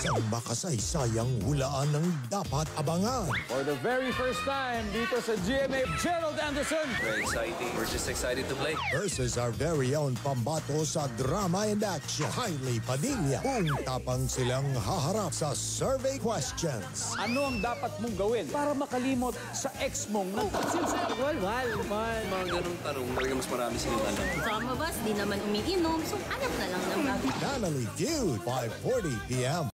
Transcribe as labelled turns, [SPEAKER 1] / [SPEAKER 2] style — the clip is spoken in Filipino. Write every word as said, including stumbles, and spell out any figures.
[SPEAKER 1] Isang makasaysayang hulaan ng dapat abangan.
[SPEAKER 2] For the very first time dito sa G M A, Gerald Anderson.
[SPEAKER 3] Very exciting. We're just excited to play.
[SPEAKER 1] Versus our very own pambato sa drama and action, Kylie Padilla. Kung tapang silang haharap sa survey questions.
[SPEAKER 2] Ano ang dapat mong gawin para makalimot sa ex mong nagtatsinsa?
[SPEAKER 4] Wal, wal, wal.
[SPEAKER 3] Mga ganong tanong, talaga mas marami silang alam.
[SPEAKER 5] Some of us, di naman umiinom, so alam na lang naman.
[SPEAKER 1] Family Feud, five forty p m